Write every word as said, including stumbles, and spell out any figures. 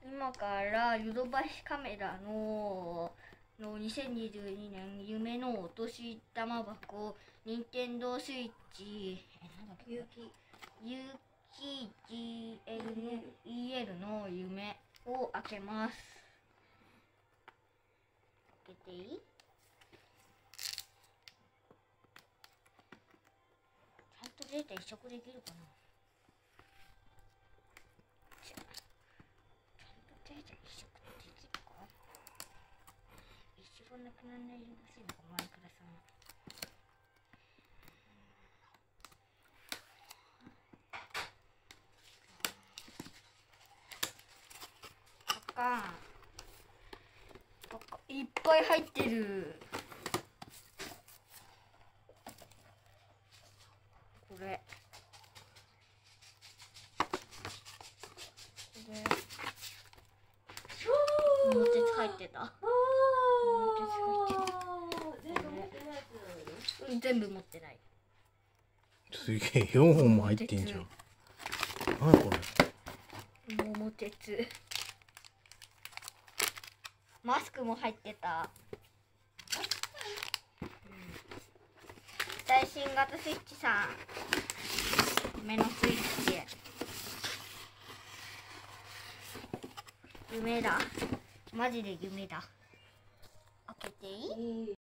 今からヨドバシカメラののにせんにじゅうにねん夢のお年玉箱任天堂スイッチえなんだっけ有機有機 ジーエル の イーエル の夢を開けます。開けていい？ちゃんとデータ移植できるかな。ちゃんとデータ移植できるか。一番なくならないようにしいのかマイクラさん。あかん。いっぱい入ってる。これ。これ。桃鉄入ってた。桃鉄入ってた。うん、全部持ってない。 すげえ、よんほんも入ってんじゃん。何これ。桃鉄。マスクも入ってた。うん、最新型スイッチさん。夢のスイッチ。夢だ。マジで夢だ。開けていい？